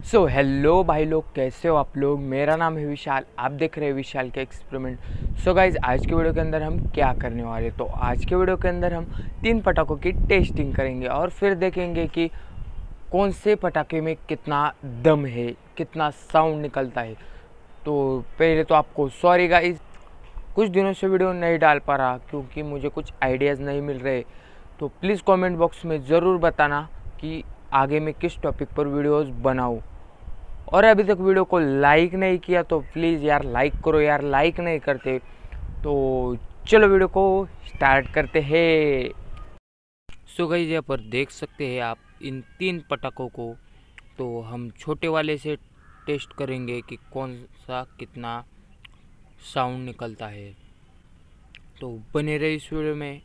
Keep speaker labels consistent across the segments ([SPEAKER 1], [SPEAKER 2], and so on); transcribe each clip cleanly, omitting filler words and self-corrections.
[SPEAKER 1] Hello भाई लोग, कैसे हो आप लोग। मेरा नाम है विशाल, आप देख रहे हैं विशाल के एक्सपेरिमेंट। गाइज, आज के वीडियो के अंदर हम क्या करने वाले, तो आज के वीडियो के अंदर हम 3 पटाखों की टेस्टिंग करेंगे और फिर देखेंगे कि कौन से पटाखे में कितना दम है, कितना साउंड निकलता है। तो पहले तो आपको सॉरी गाइज, कुछ दिनों से वीडियो नहीं डाल पा रहा क्योंकि मुझे कुछ आइडियाज़ नहीं मिल रहे। तो प्लीज़ कमेंट बॉक्स में ज़रूर बताना कि आगे मैं किस टॉपिक पर वीडियोस बनाऊं। और अभी तक वीडियो को लाइक नहीं किया तो प्लीज़ यार लाइक करो यार, लाइक नहीं करते। तो चलो वीडियो को स्टार्ट करते हैं। गाइस, यहाँ पर देख सकते हैं आप इन 3 पटाखों को। तो हम छोटे वाले से टेस्ट करेंगे कि कौन सा कितना साउंड निकलता है। तो बने रहे इस वीडियो में।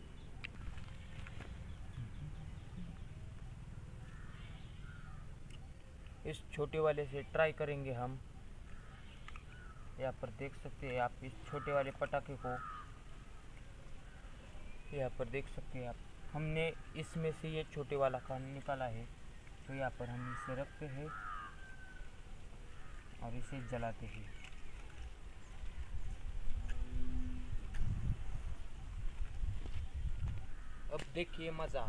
[SPEAKER 1] इस छोटे वाले से ट्राई करेंगे हम। यहाँ पर देख सकते हैं आप इस छोटे वाले पटाखे को, यहाँ पर देख सकते हैं आप, हमने इसमें से ये छोटे वाला का निकाला है। तो यहाँ पर हम इसे रखते हैं और इसे जलाते हैं। अब देखिए मज़ा।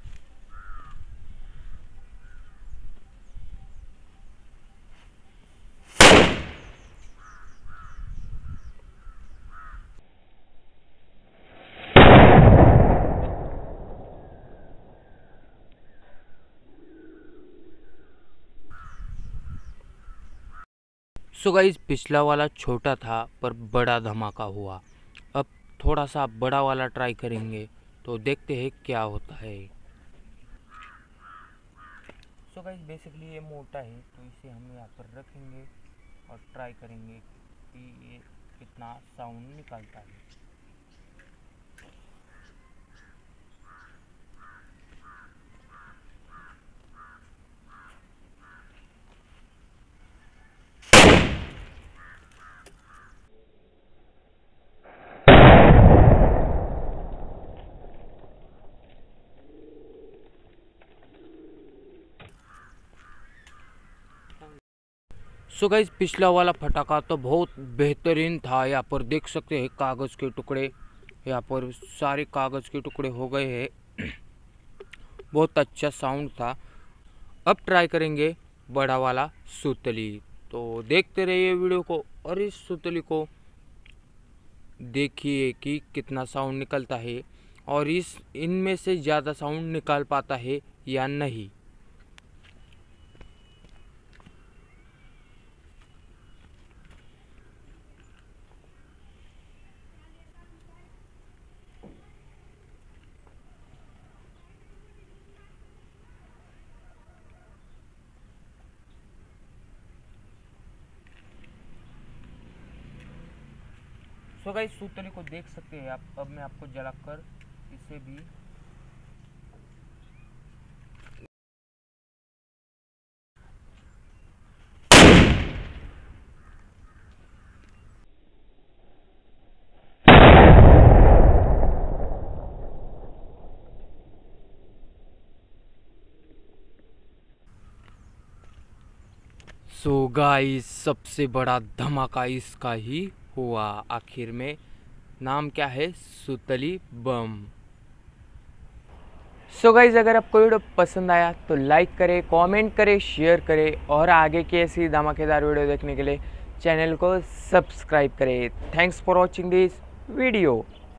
[SPEAKER 1] गाइस, पिछला वाला छोटा था पर बड़ा धमाका हुआ। अब थोड़ा सा बड़ा वाला ट्राई करेंगे, तो देखते हैं क्या होता है। गाइस, बेसिकली ये मोटा है तो इसे हम यहाँ पर रखेंगे और ट्राई करेंगे कि ये कितना साउंड निकालता है। गाइस, पिछला वाला फटाका तो बहुत बेहतरीन था। यहाँ पर देख सकते हैं कागज़ के टुकड़े, यहाँ पर सारे कागज़ के टुकड़े हो गए हैं। बहुत अच्छा साउंड था। अब ट्राई करेंगे बड़ा वाला सुतली। तो देखते रहिए वीडियो को और इस सुतली को देखिए कि कितना साउंड निकलता है और इनमें से ज़्यादा साउंड निकाल पाता है या नहीं। गाइस, सूतली को देख सकते हैं आप। अब मैं आपको जलाकर इसे भी गाइस, सबसे बड़ा धमाका इसका ही हुआ आखिर में। नाम क्या है? सुतली बम। गाइस, अगर आपको वीडियो पसंद आया तो लाइक करें, कमेंट करें, शेयर करें और आगे की ऐसी धमाकेदार वीडियो देखने के लिए चैनल को सब्सक्राइब करें। Thanks for watching this video.